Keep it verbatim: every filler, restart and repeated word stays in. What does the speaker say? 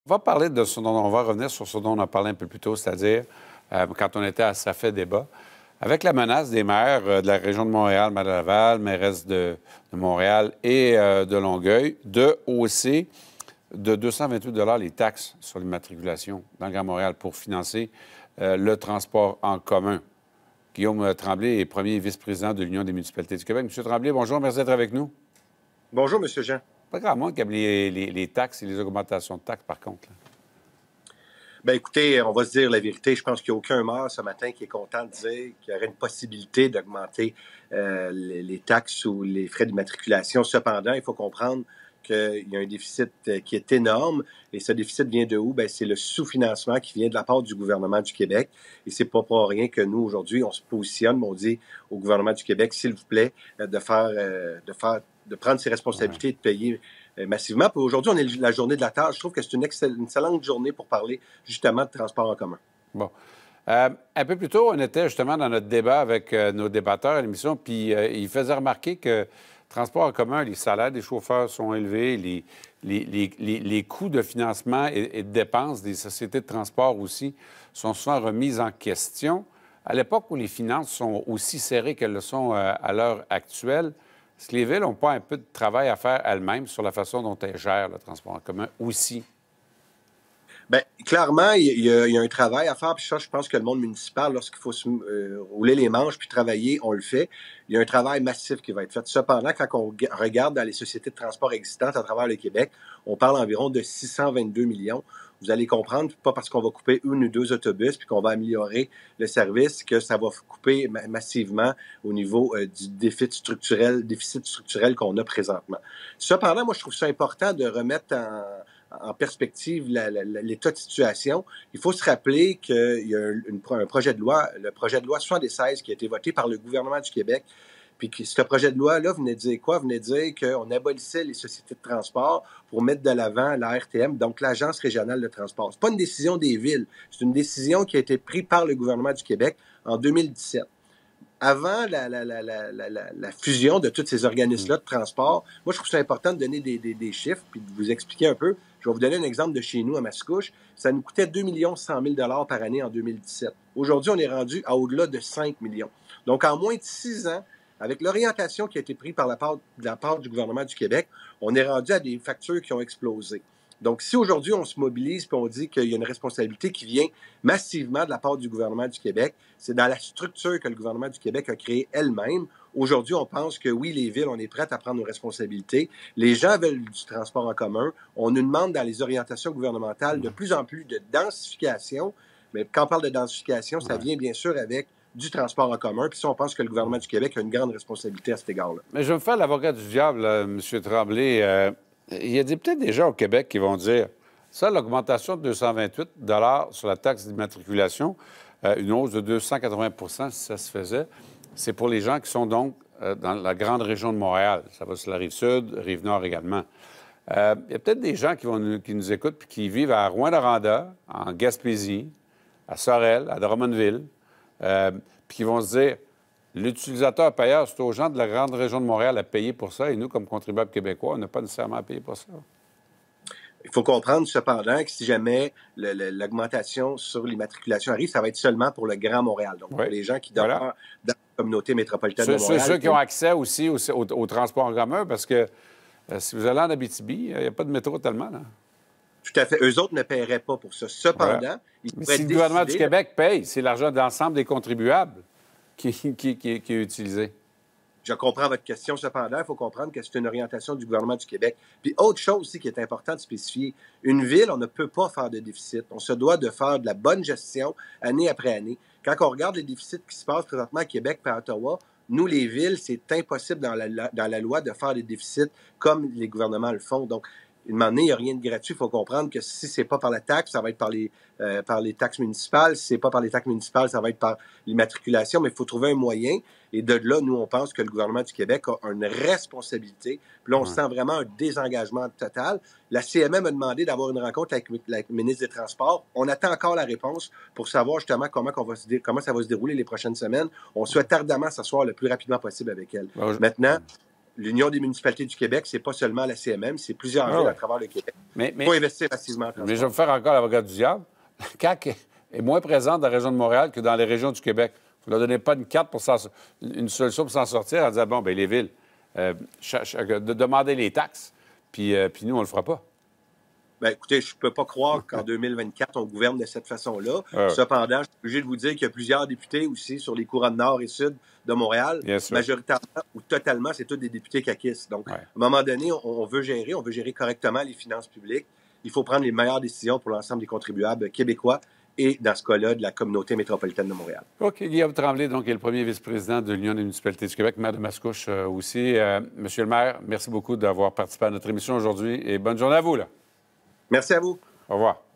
On va parler de ce dont on va revenir sur ce dont on a parlé un peu plus tôt, c'est-à-dire euh, quand on était à Ça fait débat, avec la menace des maires euh, de la région de Montréal, maire de Laval, mairesse de, de Montréal et euh, de Longueuil, de hausser de deux cent vingt-huit les taxes sur l'immatriculation dans le Grand Montréal pour financer euh, le transport en commun. Guillaume Tremblay est premier vice-président de l'Union des municipalités du Québec. Monsieur Tremblay, bonjour, merci d'être avec nous. Bonjour, M. Jean. Pas grand monde qui aime les, les, les taxes et les augmentations de taxes, par contre. Là. Bien, écoutez, on va se dire la vérité. Je pense qu'il n'y a aucun maire ce matin qui est content de dire qu'il y aurait une possibilité d'augmenter euh, les, les taxes ou les frais d'immatriculation. Cependant, il faut comprendre qu'il y a un déficit qui est énorme. Et ce déficit vient de où? Bien, c'est le sous-financement qui vient de la part du gouvernement du Québec. Et c'est pas pour rien que nous, aujourd'hui, on se positionne, on dit au gouvernement du Québec, s'il vous plaît, de faire, de faire, de prendre ses responsabilités et de payer massivement. Puis aujourd'hui, on est la journée de la tâche. Je trouve que c'est une, excell- une excellente journée pour parler justement de transport en commun. Bon. Euh, un peu plus tôt, on était justement dans notre débat avec euh, nos débatteurs à l'émission, puis euh, ils faisaient remarquer que transport en commun, les salaires des chauffeurs sont élevés, les, les, les, les, les coûts de financement et, et de dépenses des sociétés de transport aussi sont souvent remis en question. À l'époque où les finances sont aussi serrées qu'elles le sont euh, à l'heure actuelle, est-ce que les villes n'ont pas un peu de travail à faire elles-mêmes sur la façon dont elles gèrent le transport en commun aussi? Bien, clairement, il y, a, il y a un travail à faire. Puis ça, je pense que le monde municipal, lorsqu'il faut se euh, rouler les manches puis travailler, on le fait. Il y a un travail massif qui va être fait. Cependant, quand on regarde dans les sociétés de transport existantes à travers le Québec, on parle environ de six cent vingt-deux millions. Vous allez comprendre, pas parce qu'on va couper une ou deux autobus puis qu'on va améliorer le service que ça va couper ma- massivement au niveau euh, du déficit structurel, déficit structurel qu'on a présentement. Cependant, moi, je trouve ça important de remettre en en perspective l'état de situation. Il faut se rappeler qu'il y a une, un projet de loi, le projet de loi soixante-seize qui a été voté par le gouvernement du Québec. Puis que ce projet de loi-là venait dire quoi? Venait dire qu'on abolissait les sociétés de transport pour mettre de l'avant la R T M, donc l'Agence régionale de transport. C'est pas une décision des villes, c'est une décision qui a été prise par le gouvernement du Québec en deux mille dix-sept. Avant la, la, la, la, la, la fusion de tous ces organismes-là de transport, moi, je trouve ça important de donner des, des, des chiffres puis de vous expliquer un peu. Je vais vous donner un exemple de chez nous, à Mascouche. Ça nous coûtait deux millions cent mille dollars par année en deux mille dix-sept. Aujourd'hui, on est rendu à au-delà de cinq millions. Donc, en moins de six ans, avec l'orientation qui a été prise par la part, de la part du gouvernement du Québec, on est rendu à des factures qui ont explosé. Donc, si aujourd'hui, on se mobilise et on dit qu'il y a une responsabilité qui vient massivement de la part du gouvernement du Québec, c'est dans la structure que le gouvernement du Québec a créée elle-même. Aujourd'hui, on pense que oui, les villes, on est prêtes à prendre nos responsabilités. Les gens veulent du transport en commun. On nous demande dans les orientations gouvernementales de plus en plus de densification. Mais quand on parle de densification, ça vient bien sûr avec du transport en commun. Puis ça, on pense que le gouvernement du Québec a une grande responsabilité à cet égard-là. Mais je vais me faire l'avocat du diable, là, M. Tremblay. Euh, il y a peut-être des gens au Québec qui vont dire ça, l'augmentation de deux cent vingt-huit sur la taxe d'immatriculation, euh, une hausse de deux cent quatre-vingts si ça se faisait, c'est pour les gens qui sont donc euh, dans la grande région de Montréal. Ça va sur la Rive-Sud, Rive-Nord également. Euh, il y a peut-être des gens qui, vont nous, qui nous écoutent et qui vivent à Rouyn-Noranda, en Gaspésie, à Sorel, à Drummondville, euh, puis qui vont se dire l'utilisateur payeur, c'est aux gens de la grande région de Montréal à payer pour ça, et nous, comme contribuables québécois, on n'a pas nécessairement à payer pour ça. Il faut comprendre cependant que si jamais l'augmentation sur l'immatriculation arrive, ça va être seulement pour le Grand Montréal. Donc, oui. Pour les gens qui demeurent voilà. Dans la communauté métropolitaine ceux, de Montréal. Ceux qui ont accès aussi au, au, au transport en commun, parce que euh, si vous allez en Abitibi, il n'y a pas de métro tellement, là. Tout à fait. Eux autres ne paieraient pas pour ça. Cependant, voilà. ils Mais si le gouvernement du Québec paye, c'est l'argent de l'ensemble des contribuables qui, qui, qui, qui est utilisé. Je comprends votre question. Cependant, il faut comprendre que c'est une orientation du gouvernement du Québec. Puis autre chose aussi qui est important de spécifier, une ville, on ne peut pas faire de déficit. On se doit de faire de la bonne gestion année après année. Quand on regarde les déficits qui se passent présentement à Québec et à Ottawa, nous, les villes, c'est impossible dans la, dans la loi de faire des déficits comme les gouvernements le font. Donc, une moment donné, il n'y a rien de gratuit. Il faut comprendre que si c'est pas par la taxe, ça va être par les, euh, par les taxes municipales. Si c'est pas par les taxes municipales, ça va être par l'immatriculation. Mais il faut trouver un moyen. Et de là, nous, on pense que le gouvernement du Québec a une responsabilité. Puis là, on ouais. sent vraiment un désengagement total. La C M M a demandé d'avoir une rencontre avec la ministre des Transports. On attend encore la réponse pour savoir justement comment, on va se comment ça va se dérouler les prochaines semaines. On souhaite ardemment s'asseoir le plus rapidement possible avec elle. Ouais, je... Maintenant, l'Union des municipalités du Québec, c'est pas seulement la C M M, c'est plusieurs Ah villes ouais. à travers le Québec. Mais, mais, Il faut investir massivement en transport. Mais je vais me faire encore l'avocat du diable. La C A Q est moins présente dans la région de Montréal que dans les régions du Québec. Vous ne leur donnez pas une carte pour s'en, une solution pour s'en sortir en disant, bon, bien, les villes, euh, ch- ch- de demander les taxes, puis, euh, puis nous, on ne le fera pas. Bien, écoutez, je ne peux pas croire qu'en deux mille vingt-quatre, on gouverne de cette façon-là. Ah ouais. Cependant, je suis obligé de vous dire qu'il y a plusieurs députés aussi sur les couronnes nord et sud de Montréal. Bien sûr. Majoritairement ou totalement, c'est tous des députés caquistes. Donc, Ouais. à un moment donné, on, on veut gérer, on veut gérer correctement les finances publiques. Il faut prendre les meilleures décisions pour l'ensemble des contribuables québécois et, dans ce cas-là, de la communauté métropolitaine de Montréal. OK. Guillaume Tremblay, donc, est le premier vice-président de l'Union des municipalités du Québec, maire de Mascouche euh, aussi. Euh, Monsieur le maire, merci beaucoup d'avoir participé à notre émission aujourd'hui et bonne journée à vous. Là. Merci à vous. Au revoir.